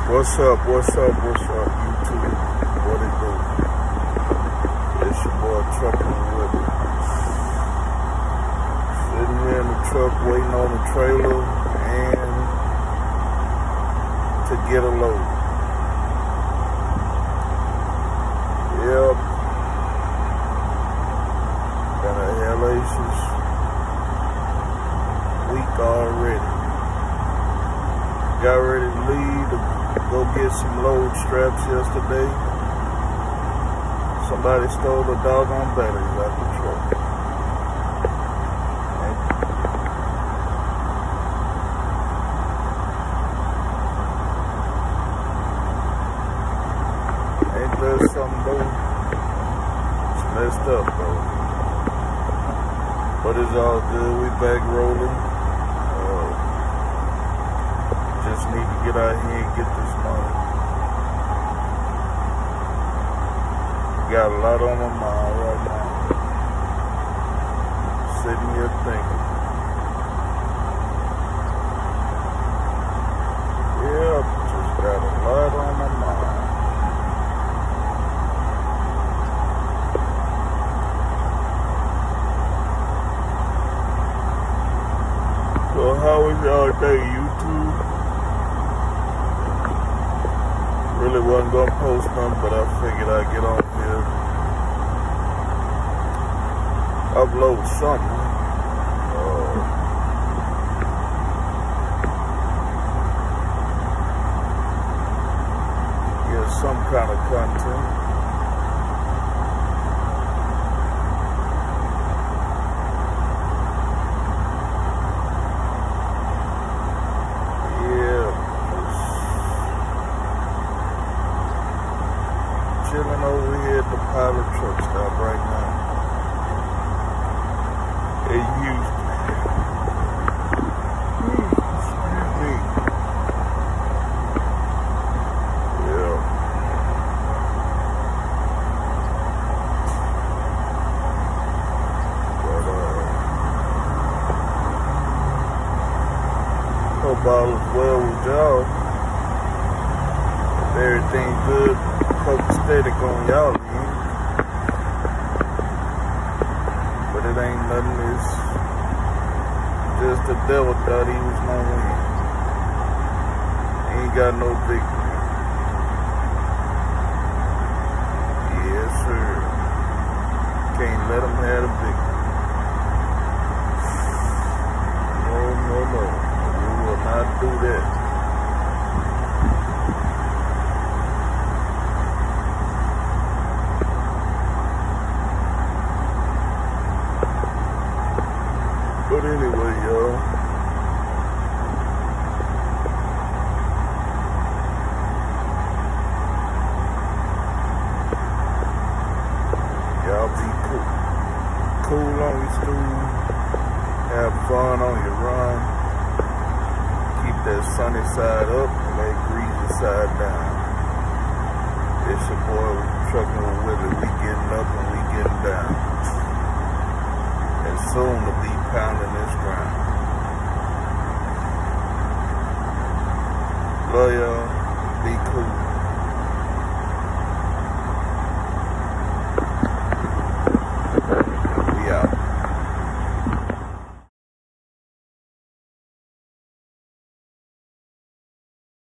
What's up, YouTube? What it do? It's your boy Truckin' With It. Sitting here in the truck waiting on the trailer and to get a load. Yep. Got a hellacious week already. Got ready to leave to go get some load straps yesterday. Somebody stole the doggone batteries out the truck. Ain't that something though? It's messed up though. But it's all good. We back rolling. Just need to get out here and get this money. Got a lot on my mind right now. Sitting here thinking. Yeah, just got a lot on my mind. So how was y'all day, YouTube? Really wasn't gonna post nothing, but I figured I'd get on here, upload something. Get some kind of content. Chilling over here at the Pilot Truck Stop right now in Houston. Excuse me. Yeah. But hope all is well with y'all. Everything good. Steady on y'all end. But it ain't nothing. It's just the devil thought he was gonna win. He ain't got no victory. Yes, sir. Can't let him have a victory. No. We will not do that. But anyway, y'all, be cool on your stool, have fun on your run, keep that sunny side up and that greasy side down. It's your boy Truckin' With It. We getting up and we getting down. And soon to be pounding this ground. Love y'all.